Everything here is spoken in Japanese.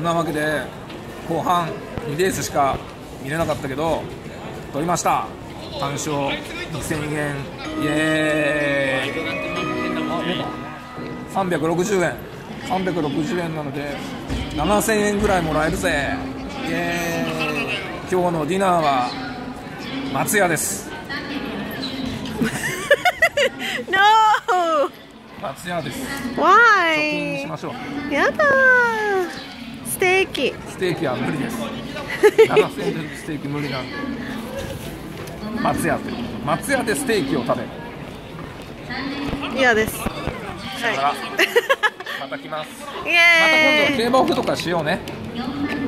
んなわけで後半2レースしか見れなかったけど取りました。単勝2000円、イエーイ。360円360円なので7000円ぐらいもらえるぜ、イエーイ。今日のディナーは松屋です。 No! 松屋です。 Why? 貯金しましょう。 やだー、ステーキ。 ステーキは無理です。7000円でステーキ無理なんで松屋でステーキを食べる。 嫌です。はだからまた来ます。 い。イまた今度はエーイ。 競馬オフとかしようね。